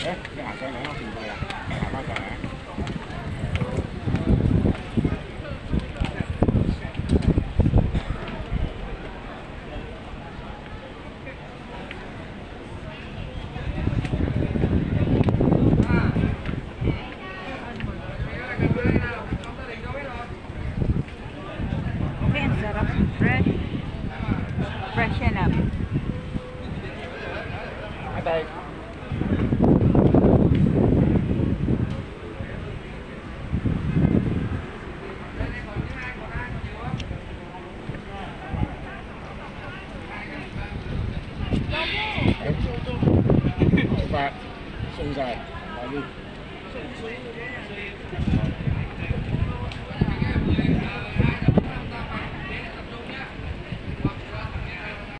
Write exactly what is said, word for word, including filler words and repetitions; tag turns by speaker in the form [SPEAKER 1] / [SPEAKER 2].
[SPEAKER 1] Eh, cái hạt xe này nó tìm rồi à? Hạt bao giờ hả?
[SPEAKER 2] Okay, ang sarap. Fresh. Freshen up.
[SPEAKER 1] Ở đây. Và sông dài. Và đi.